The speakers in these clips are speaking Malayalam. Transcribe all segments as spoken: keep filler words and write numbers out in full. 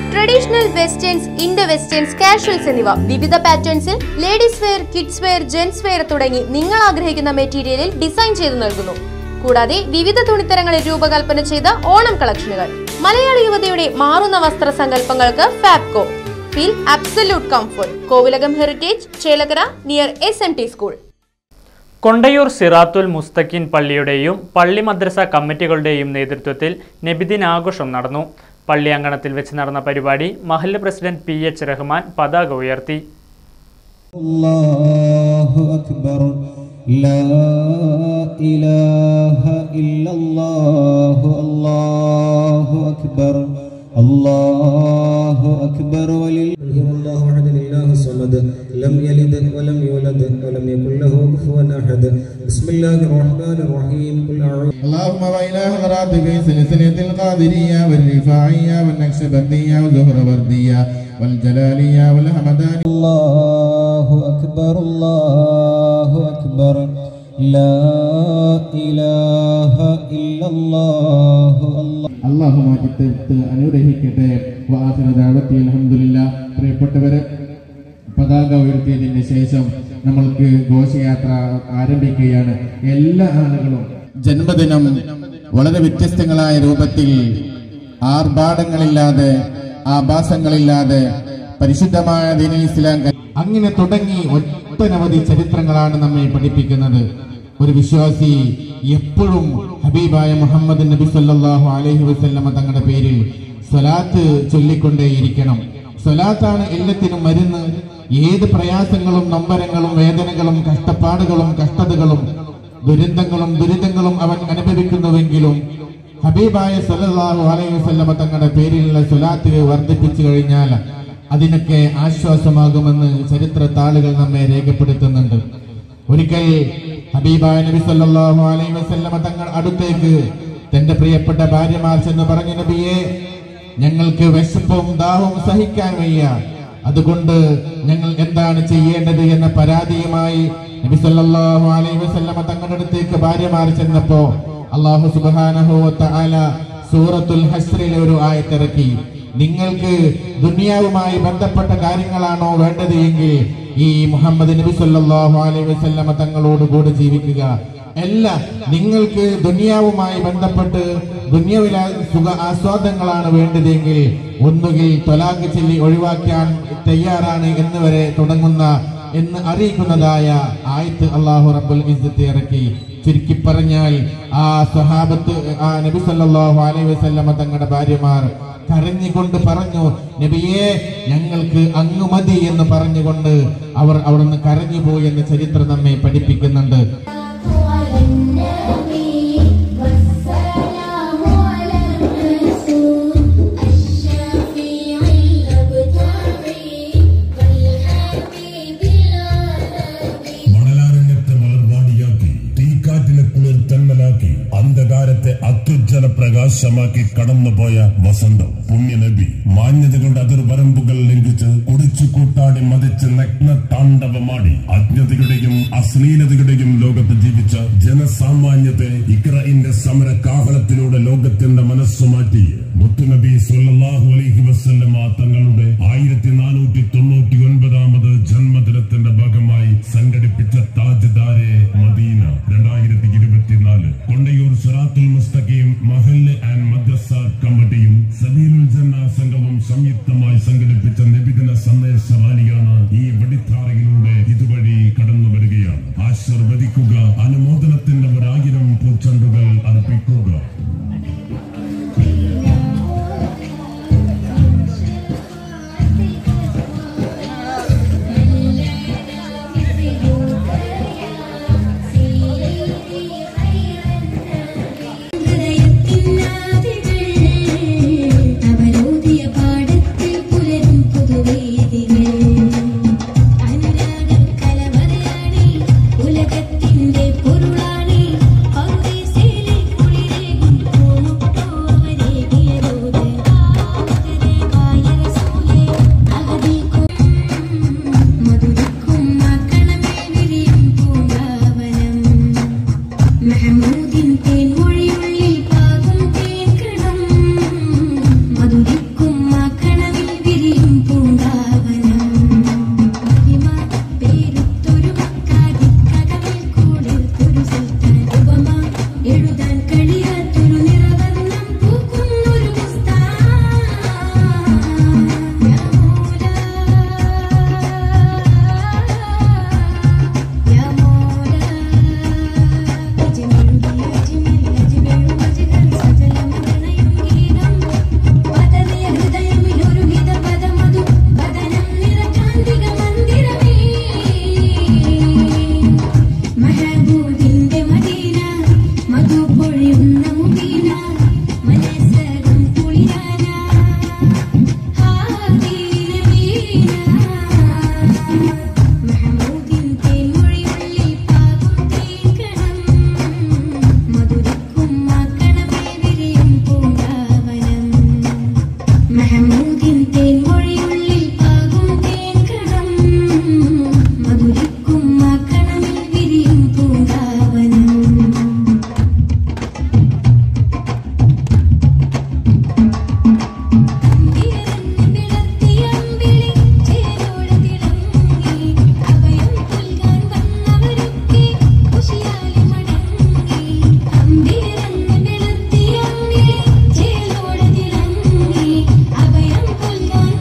Traditional westerns, indo westerns, casuals എന്നിവ വിവിധ പാറ്റേൺസിൽ ladies wear, kids wear, gents wear തുടങ്ങി നിങ്ങൾ ആഗ്രഹിക്കുന്ന മെറ്റീരിയലിൽ ഡിസൈൻ ചെയ്തു നൽകുന്നു. കൂടാതെ വിവിധ തുണിത്തരങ്ങളിൽ രൂപകൽപ്പന ചെയ്ത ഓണം കളക്ഷനുകൾ. മലയാളി യുവതയുടെ മാറുന്ന വസ്ത്ര സങ്കല്പങ്ങൾക്ക് Fabco. Feel absolute comfort. Kovilakam heritage, Chelakkara, near S M T school. Kondayur Sirathul Mustaqeem പള്ളിയുടെയും പള്ളി മദ്രസ കമ്മിറ്റികളുടെയും നേതൃത്വത്തിൽ നബിദിനാഘോഷം നടന്നു. പള്ളി അങ്കണത്തിൽ വെച്ച് നടന്ന പരിപാടി മഹല്ല് പ്രസിഡന്റ് പി എച്ച് റഹ്മാൻ പതാക ഉയർത്തി. അല്ലാഹു അക്ബർ, ലാ ഇലാഹ ഇല്ലല്ലാഹു, അല്ലാഹു അക്ബർ, അല്ലാഹു അക്ബർ. വലില്ലാഹു അഹദ്, ലില്ലാഹി സമദ്, ലം യലിദ് വലം യൂലദ് വലം യകുൽ ലഹു കുഫുവൻ അഹദ്. ബിസ്മില്ലാഹിർ റഹ്മാനിർ റഹീം. ഖുൽ അഊദു അല്ലാഹുമ്മ വ ഇലാ ഹദറാതി ഫീ സിൽസിലത്തിൽ ഖാദിരിയ്യ വൽ റിഫാഇയ്യ വൽ നഖ്ശബന്ദിയ്യ വൽ സുഹ്റവർദിയ്യ വൽ ജലാലിയ്യ വൽ ഹമദാനി. അല്ലാഹു അക്ബർ, അല്ലാഹു അക്ബർ, ലാ ഇലാഹ ഇല്ലല്ലാഹു. അല്ലാഹു മാറ്റിത്തീർത്ത് അനുഗ്രഹിക്കട്ടെ. വആഖിറു ദഅവതി അൽഹംദുലില്ലാഹ്. പ്രിയപ്പെട്ടവരെ, പതാക ഉയർത്തിയതിന് ശേഷം നമ്മൾക്ക് ഘോഷയാത്ര ആരംഭിക്കുകയാണ്. എല്ലാ ആളുകളും ജന്മദിനം വളരെ വ്യത്യസ്തങ്ങളായ രൂപത്തിൽ ആർഭാടങ്ങളില്ലാതെ ആഭാസങ്ങളില്ലാതെ പരിശുദ്ധമായ ദീനുൽ ഇസ്ലാം അങ്ങനെ തുടങ്ങി ഒട്ടനവധി ചരിത്രങ്ങളാണ് നമ്മെ പഠിപ്പിക്കുന്നത്. ഒരു വിശ്വാസി എപ്പോഴും ഹബീബായ മുഹമ്മദ് നബി സല്ലല്ലാഹു അലൈഹി വസല്ലമ തങ്ങളുടെ പേരിൽ സ്വലാത്ത് ചൊല്ലിക്കൊണ്ടേയിരിക്കണം. സ്വലാത്താണ് എല്ലാത്തിനും മരുന്ന്. ഏത് പ്രയാസങ്ങളും നൊമ്പരങ്ങളും വേദനകളും കഷ്ടപ്പാടുകളും കഷ്ടതകളും ദുരന്തങ്ങളും ദുരിതങ്ങളും അവൻ അനുഭവിക്കുന്നുവെങ്കിലും ഹബീബായ സല്ലല്ലാഹു അലൈഹി വസല്ലമ തങ്ങളുടെ പേരിലുള്ള സ്വലാത്ത് വർദ്ധിപ്പിച്ചു കഴിഞ്ഞാൽ അതിനൊക്കെ ആശ്വാസമാകുമെന്ന് ചരിത്ര താളുകൾ നമ്മെ രേഖപ്പെടുത്തുന്നുണ്ട്. ഒരിക്കൽ ഹബീബായ നബി സല്ലല്ലാഹു അലൈഹി വസല്ലമ തങ്ങൾ അടുത്തേക്ക് തന്റെ പ്രിയപ്പെട്ട ഭാര്യമാർ ചെന്ന് പറഞ്ഞു, നബിയെ, ഞങ്ങൾക്ക് വിശപ്പും ദാഹവും സഹിക്കാൻ വയ്യ, അതുകൊണ്ട് ഞങ്ങൾ എന്താണ് ചെയ്യേണ്ടത് എന്ന പരാതിയുമായി നബി സല്ലല്ലാഹു അലൈഹി വസല്ലമ തങ്ങളുടെ അടുത്തേക്ക് ഭാര്യമാർ ചെന്നപ്പോ അല്ലാഹു സുബ്ഹാനഹു വ തആല സൂറത്തുൽ ഹശ്റിലെ ഒരു ആയത്ത് ഇറക്കി. നിങ്ങൾക്ക് ദുനിയാവുമായി ബന്ധപ്പെട്ട കാര്യങ്ങളാണോ വേണ്ടത് എങ്കിൽ ഈ മുഹമ്മദ് നബി സല്ലല്ലാഹു അലൈഹി വസല്ലമ തങ്ങളോട് കൂടെ ജീവിക്കുക. അല്ല, നിങ്ങൾക്ക് ദുനിയാവുമായി ബന്ധപ്പെട്ട് ദുനിയാവിലെ സുഖ ആസ്വാദങ്ങളാണ് വേണ്ടതെങ്കിൽ ഒന്നുകിൽ ത്വലാഖ് ചൊല്ലി ഒഴിവാക്കാൻ തയ്യാറാണ് എന്ന് വരെ തുടങ്ങുന്ന എന്ന് അറിയിക്കുന്നതായ ആയത്ത് അല്ലാഹു റബ്ബുൽ ഇസ്സത്ത് ഇറക്കി. ചുരുക്കി പറഞ്ഞാൽ ആ സ്വഹാബത്ത്, ആ നബി സല്ലല്ലാഹു അലൈഹി വസല്ലമ തങ്ങളുടെ ഭാര്യമാർ കരഞ്ഞുകൊണ്ട് പറഞ്ഞു, നബിയെ, ഞങ്ങൾക്ക് അങ്ങ് മതി എന്ന് പറഞ്ഞുകൊണ്ട് അവർ അവിടുന്ന് കരഞ്ഞുപോയി എന്ന് ചരിത്രം നമ്മെ പഠിപ്പിക്കുന്നുണ്ട്. അന്ധകാരത്തെ അത്യുജ്വല പ്രകാശമാക്കി കടന്നുപോയ വസന്തം. പുണ്യനബി മാന്യതകളുടെ അതിർവരമ്പുകൾ ലംഘിച്ച് കുടിച്ചു കൂട്ടാടി മതിച്ച് നഗ്ന താണ്ഡവമാടി അജ്ഞതയുടെയും അശ്ലീലതയുടെയും ലോകത്ത് ജീവിച്ച ജനസാമാന്യത്തെ ഇഖ്റഇന്റെ സമര കാഹളത്തിലൂടെ ലോകത്തിന്റെ മനസ്സുമാറ്റി മുത്തുനബി സ്വല്ലല്ലാഹു അലൈഹി വസല്ലമ തങ്ങളുടെ ആയിരത്തി നാനൂറ്റി തൊണ്ണൂറ്റി ഒൻപതാമത് ജന്മദിനത്തിന്റെ ഭാഗമായി സംഘടിപ്പിച്ച താജ്ദാരെ മദീന രണ്ടായിരത്തി ഇരുപത്തിനാല് കൊണ്ടയൂർ സിറാത്തുൽ മുസ്തഖീം മഹല്ല് ആൻഡ് മദ്രസ കമ്മിറ്റിയും സബീലുൽ ജന്ന സംഘവും സംയുക്തമായി സംഘടിപ്പിച്ച നബിദിന സന്ദേശ റാലിയാണ് ഈ വെടിത്താറയിലൂടെ ഇതുവഴി കടന്നു വരികയാണ്. ആശീർവദിക്കുക, അനുമോദനത്തിന്റെ ഒരായിരം പൂച്ചെണ്ടുകൾ അർപ്പിക്കുക. അവരോധിയ പാടത്തിൽ പുലരും അഭയം പുൽകാൻ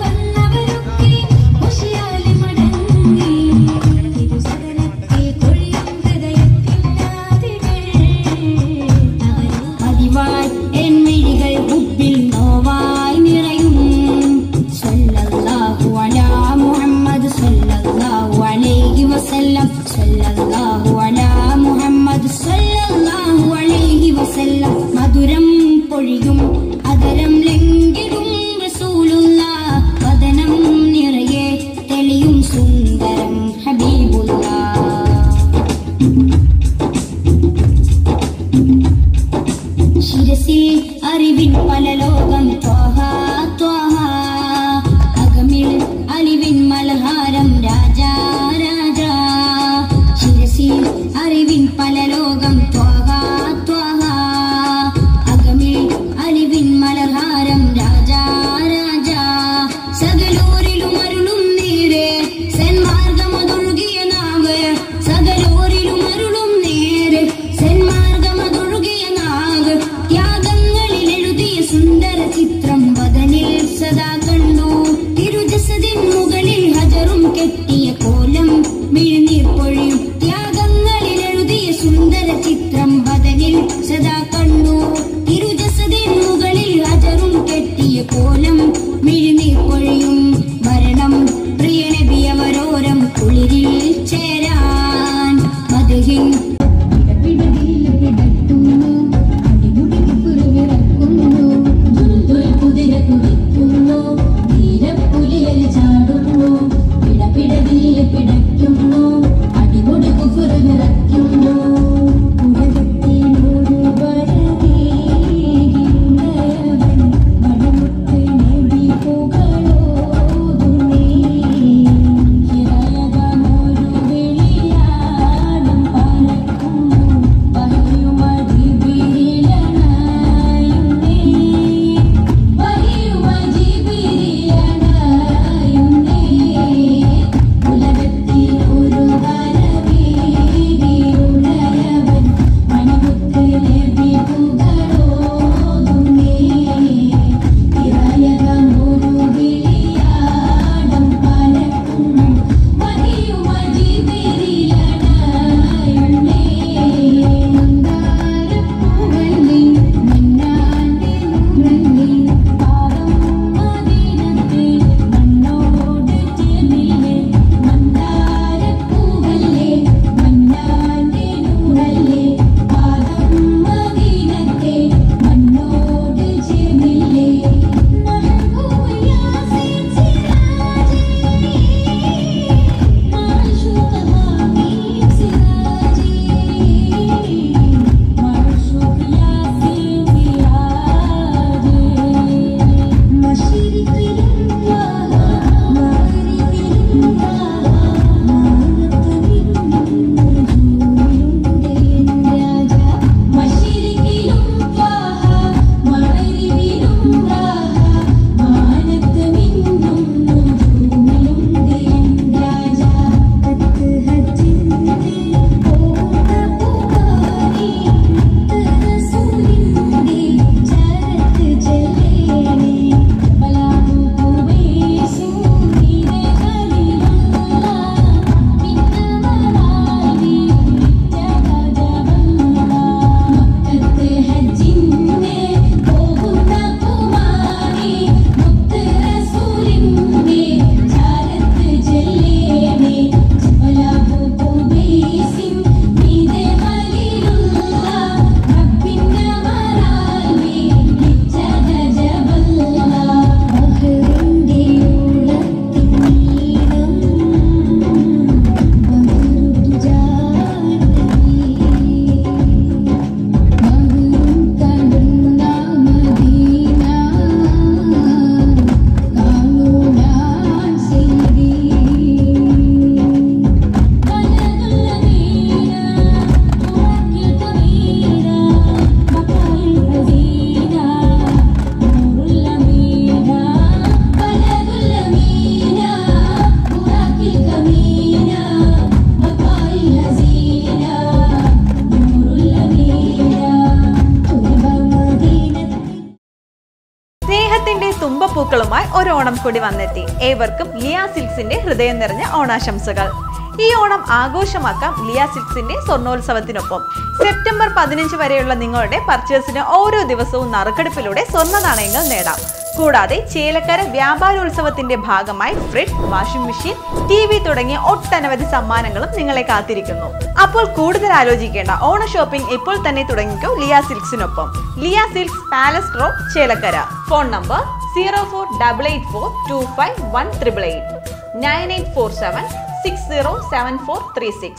ഒരു ഓണം കൂടി വന്നെത്തി. ഏവർക്കും ലിയ സിൽക്സിന്റെ ഹൃദയം നിറഞ്ഞ ഓണാശംസകൾ. ഈ ഓണം ആഘോഷമാക്കാം ലിയ സിൽക്സിന്റെ സ്വർണ്ണോത്സവത്തിനൊപ്പം. സെപ്റ്റംബർ പതിനഞ്ച് വരെയുള്ള നിങ്ങളുടെ പർച്ചേസിന് ഓരോ ദിവസവും നറുക്കെടുപ്പിലൂടെ സ്വർണ്ണ നാണയങ്ങൾ നേടാം. കൂടാതെ ചേലക്കര വ്യാപാരോത്സവത്തിന്റെ ഭാഗമായി fridge, washing machine, T V തുടങ്ങിയ ഒട്ടനവധി സമ്മാനങ്ങളും നിങ്ങളെ കാത്തിരിക്കുന്നു. അപ്പോൾ കൂടുതൽ ആലോചിക്കേണ്ട, ഓണ ഷോപ്പിംഗ് ഇപ്പോൾ തന്നെ തുടങ്ങിക്കോ ലിയ സിൽക്സിനൊപ്പം. Liya silks, palace road, Chelakkara. Phone number zero four double eight four two five one triple eight nine eight four seven six zero seven four three six.